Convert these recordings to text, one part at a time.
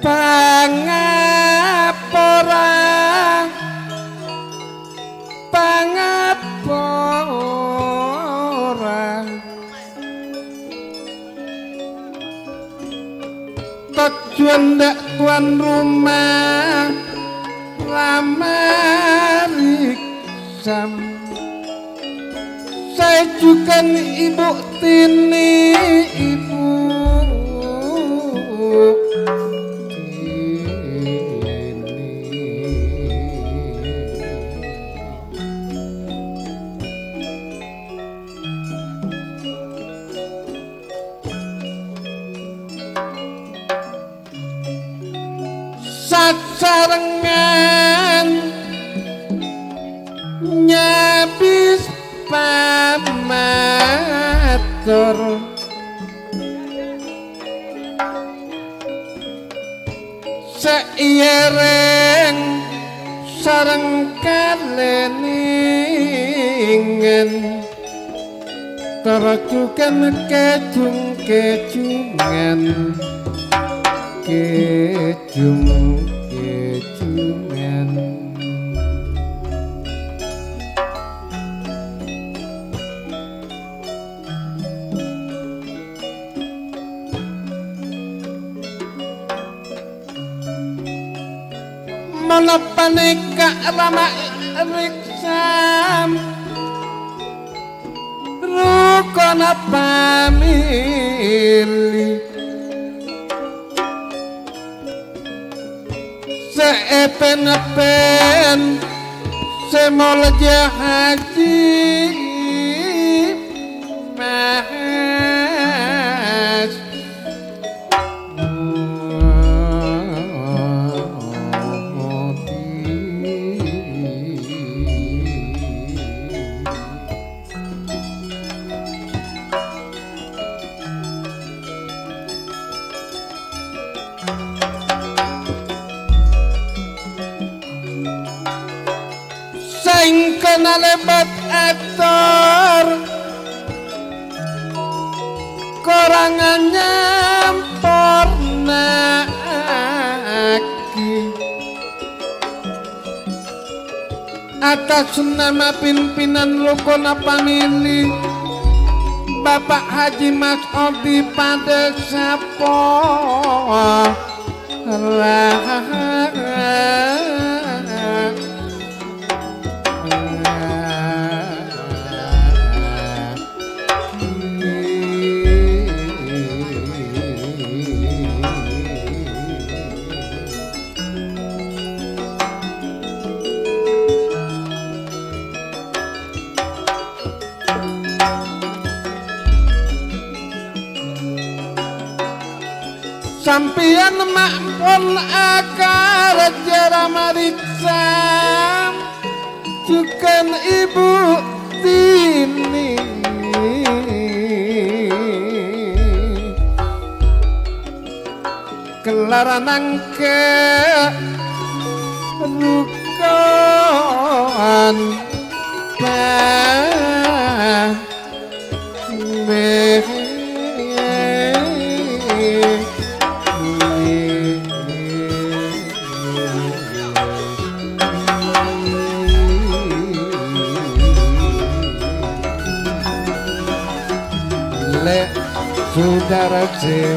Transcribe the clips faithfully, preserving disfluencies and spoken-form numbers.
pangapora pangapora tujuan dak tuan rumah lamarik sam saya juga ibu tini ibu sasarengan nyabis pamatur seireng sareng kaleningen terajukan kejung kejungan kejung kejungan menepani kak rama riksam rukona pamili seepen-epen semol haji mas sing kena lebat aktor korangannya porna aki atas nama pimpinan Rukuna Pamili Bapak Haji Mas Odi Padesapo sampian makpun akar jaramariksa juga ibu tini kelaranang ke rukun bah saudara se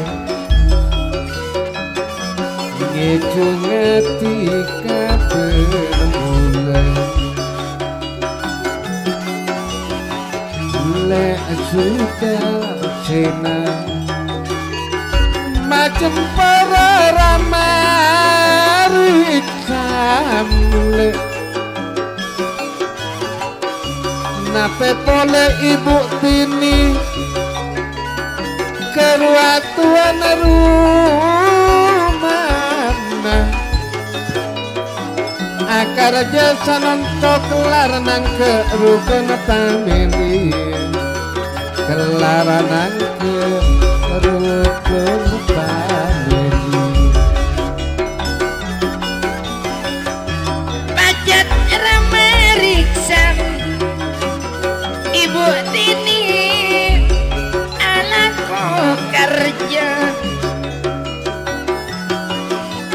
ngejung hati kabermulai le saudara sena macam para ramarik samle nape pole ibu tini keruatuan rumah akar jasa nontok kelar nang ke rukun pamili kelar nang ke rukun pamili pajak rameriksan ibu tini kerja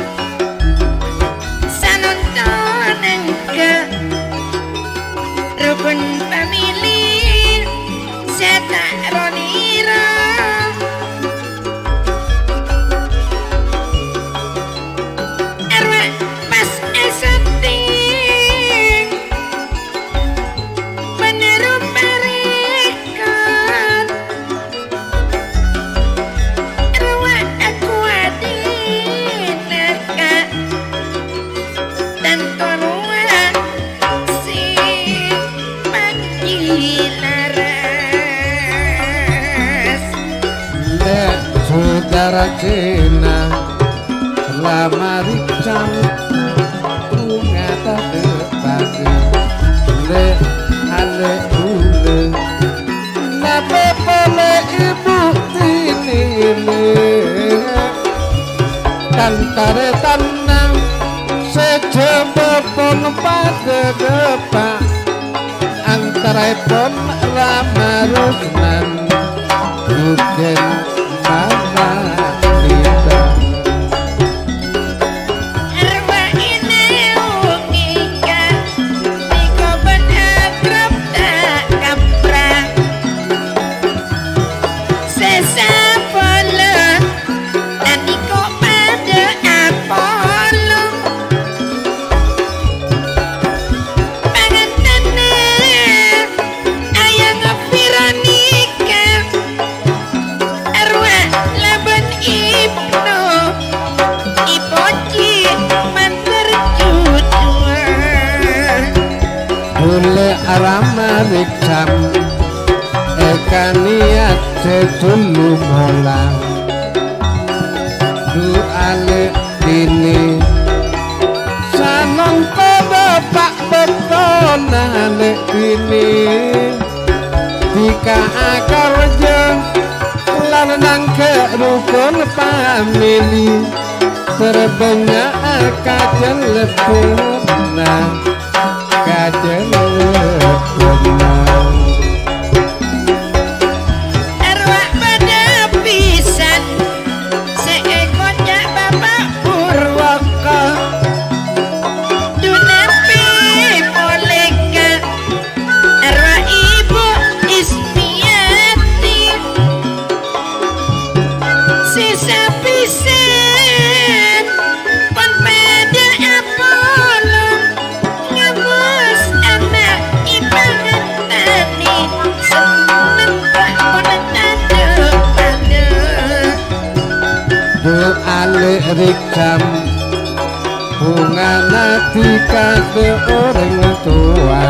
Saracena Lamarican bunga tak terpadu le ale ule nape pole ibu tinile tantare tanang sejebepon pada depan antara pon ramarusnan bukan mana kita arwah ini ungika niko benagrab tak kaprah sesapolo dan niko pada apolo pangantene ayang Veronica arwah laban ibnu ipoci mantar judua Bule arama rikam ekaniat sedulu mola du ale dini sanong kodo pak beton ale dini jika akar jeng lanang ke rukun famili terbanyak kajel purna kajel purna arwah pada pisan seekornya bapak Purwaka dunapi poleka arwah ibu Ismiati sisa pisan pon pada Apollo ngabus anak ibangan tani seneng tak pon tanda pada du ale rikam bunga nati kade orang tua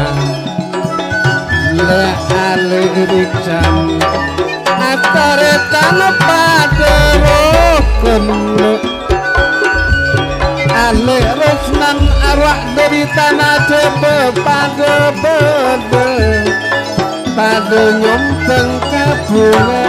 le ale rikam atare tano pada rokon ale rosnan arwah dari tanah coba pada bede pada nyompeng ke bunga